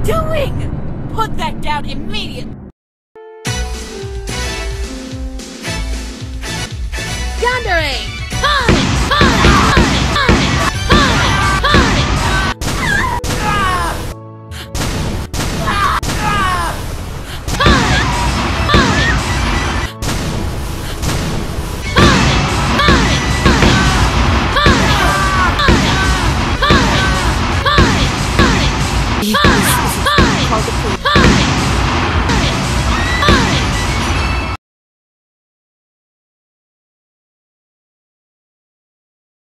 doing? Put that down immediately! Yandere! Call the police.